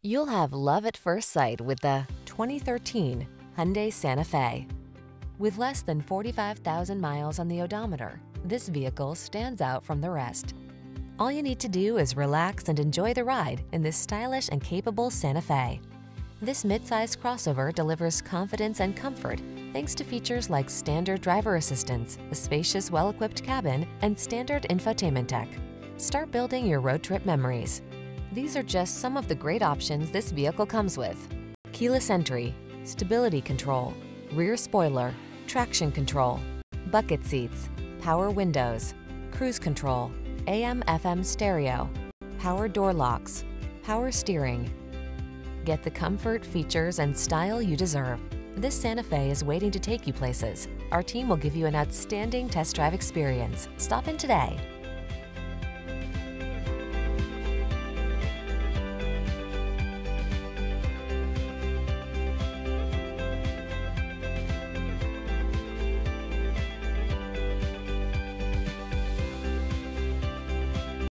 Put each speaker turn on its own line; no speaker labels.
You'll have love at first sight with the 2013 Hyundai Santa Fe. With less than 45,000 miles on the odometer, this vehicle stands out from the rest. All you need to do is relax and enjoy the ride in this stylish and capable Santa Fe. This midsize crossover delivers confidence and comfort thanks to features like standard driver assistance, a spacious, well-equipped cabin, and standard infotainment tech. Start building your road trip memories. These are just some of the great options this vehicle comes with: keyless entry, stability control, rear spoiler, traction control, bucket seats, power windows, cruise control, AM/FM stereo, power door locks, power steering. Get the comfort, features, and style you deserve. This Santa Fe is waiting to take you places. Our team will give you an outstanding test drive experience. Stop in today.